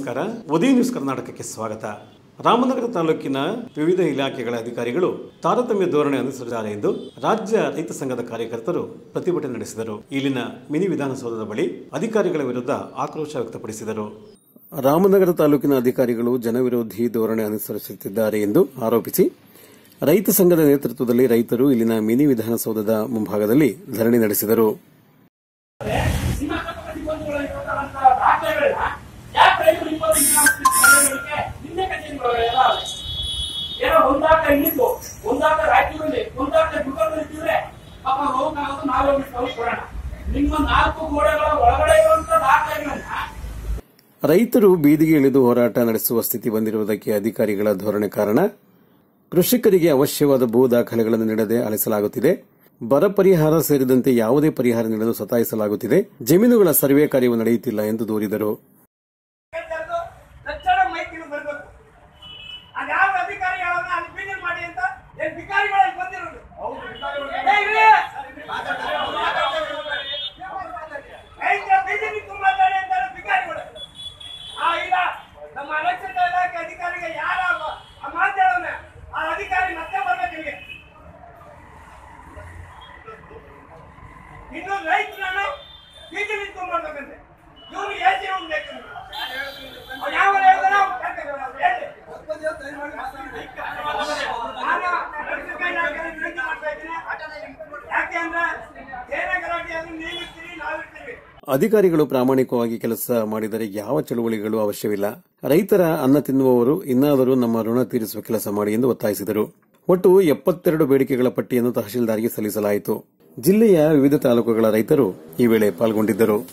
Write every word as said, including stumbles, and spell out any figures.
ನಮಸ್ಕಾರ. ಉದಯ ನ್ಯೂಸ್ ಕರ್ನಾಟಕಕ್ಕೆ ಸ್ವಾಗತ. ರಾಮನಗರ ತಾಲೂಕಿನ ವಿವಿಧ ಇಲಾಖೆಗಳ ಅಧಿಕಾರಿಗಳು ತಾರತಮ್ಯ ಧೋರಣೆ ಅನುಸರಿಸಿದ್ದಾರೆ ಎಂದು ರಾಜ್ಯ ರೈತ ಸಂಘದ ಕಾರ್ಯಕರ್ತರು ಪ್ರತಿಭಟನೆ ನಡೆಸಿದರು. ಇಲ್ಲಿನ ಮಿನಿ ವಿಧಾನಸೌಧದ ಬಳಿ ಅಧಿಕಾರಿಗಳ ವಿರುದ್ಧ ಆಕ್ರೋಶ ವ್ಯಕ್ತಪಡಿಸಿದರು. ರಾಮನಗರ ತಾಲೂಕಿನ ಅಧಿಕಾರಿಗಳು ಜನವಿರೋಧಿ ಧೋರಣೆ ಅನುಸರಿಸುತ್ತಿದ್ದಾರೆ ಎಂದು ಆರೋಪಿಸಿ ರೈತ ಸಂಘದ ನೇತೃತ್ವದಲ್ಲಿ ರೈತರು ಇಲ್ಲಿನ ಮಿನಿ ವಿಧಾನಸೌಧದ ಮುಂಭಾಗದಲ್ಲಿ ಧರಣಿ ನಡೆಸಿದರು. ರೈತರು ಬೀದಿಗೆ ಇಳಿದು ಹೋರಾಟ ನಡೆಸುವ ಸ್ಥಿತಿ ಬಂದಿರುವುದಕ್ಕೆ ಅಧಿಕಾರಿಗಳ ಧೋರಣೆ ಕಾರಣ. ಕೃಷಿಕರಿಗೆ ಅವಶ್ಯವಾದ ಭೂ ದಾಖಲೆಗಳನ್ನು ನೀಡದೆ ಅಳಿಸಲಾಗುತ್ತಿದೆ. ಬರ ಪರಿಹಾರ ಸೇರಿದಂತೆ ಯಾವುದೇ ಪರಿಹಾರ ನೀಡಲು ಸತಾಯಿಸಲಾಗುತ್ತಿದೆ. ಜಮೀನುಗಳ ಸರ್ವೆ ಕಾರ್ಯವು ನಡೆಯುತ್ತಿಲ್ಲ ಎಂದು ದೂರಿದರು. ಅಧಿಕಾರಿಗಳು ಪ್ರಾಮಾಣಿಕವಾಗಿ ಕೆಲಸ ಮಾಡಿದರೆ ಯಾವ ಚಳುವಳಿಗಳು ಅವಶ್ಯವಿಲ್ಲ. ರೈತರ ಅನ್ನ ತಿನ್ನುವವರು ಇನ್ನಾದರೂ ನಮ್ಮ ಋಣ ತೀರಿಸುವ ಕೆಲಸ ಮಾಡಿ ಎಂದು ಒತ್ತಾಯಿಸಿದರು. ಒಟ್ಟು ಎಪ್ಪತ್ತೆರಡು ಬೇಡಿಕೆಗಳ ಪಟ್ಟಿಯನ್ನು ತಹಶೀಲ್ದಾರ್ಗೆ ಸಲ್ಲಿಸಲಾಯಿತು. ಜಿಲ್ಲೆಯ ವಿವಿಧ ತಾಲೂಕುಗಳ ರೈತರು ಈ ವೇಳೆ ಪಾಲ್ಗೊಂಡಿದ್ದರು.